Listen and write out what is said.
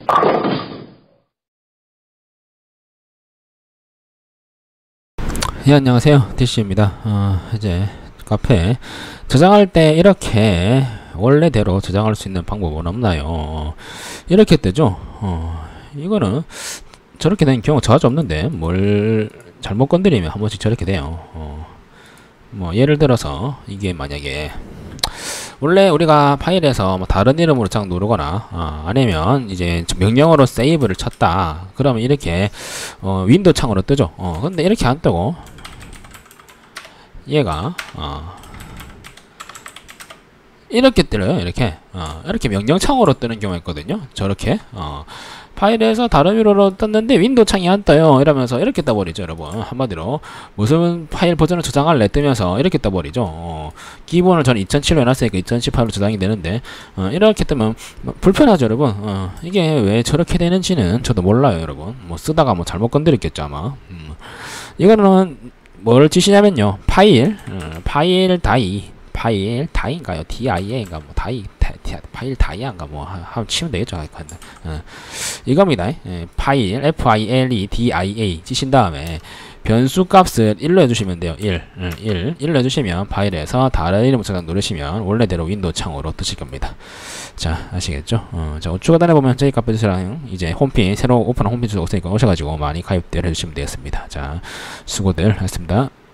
예, 안녕하세요. DC입니다. 이제 카페 저장할 때 이렇게 원래대로 저장할 수 있는 방법은 없나요? 이렇게 뜨죠. 이거는 저렇게 된 경우 자주 없는데 뭘 잘못 건드리면 한 번씩 저렇게 돼요. 뭐 예를 들어서 이게 만약에 원래 우리가 파일에서 뭐 다른 이름으로 쫙 누르거나 아니면 이제 명령어로 세이브를 쳤다 그러면 이렇게 윈도우 창으로 뜨죠. 근데 이렇게 안 뜨고 얘가 이렇게 뜨요. 이렇게 명령창으로 뜨는 경우가 있거든요. 저렇게 파일에서 다른 위로로 떴는데 윈도우 창이 안 떠요 이러면서 이렇게 떠버리죠. 여러분 한마디로 무슨 파일 버전을 저장할래 뜨면서 이렇게 떠버리죠. 기본을 저는 2007로 해놨으니까 2018로 저장이 되는데 이렇게 뜨면 불편하죠. 여러분 이게 왜 저렇게 되는지는 저도 몰라요. 여러분 뭐 쓰다가 뭐 잘못 건드렸겠죠 아마. 이거는 뭘 지시냐면요, 파일 다이인가요? DIA인가 뭐 파일 다이아인가 뭐 한번 치면 되겠죠. 이겁니다. 파일 FILE DIA 치신 다음에 변수 값을 1로 해주시면 돼요. 1로 해주시면 파일에서 다른 이름 저장 누르시면 원래대로 윈도우 창으로 뜨실 겁니다. 자, 아시겠죠? 자, 우측 하단에 보면 저희 카페주스랑 이제 홈페이지, 새로 오픈한 홈페이지 오시니까 오셔가지고 많이 가입들 해주시면 되겠습니다. 자, 수고들 하셨습니다.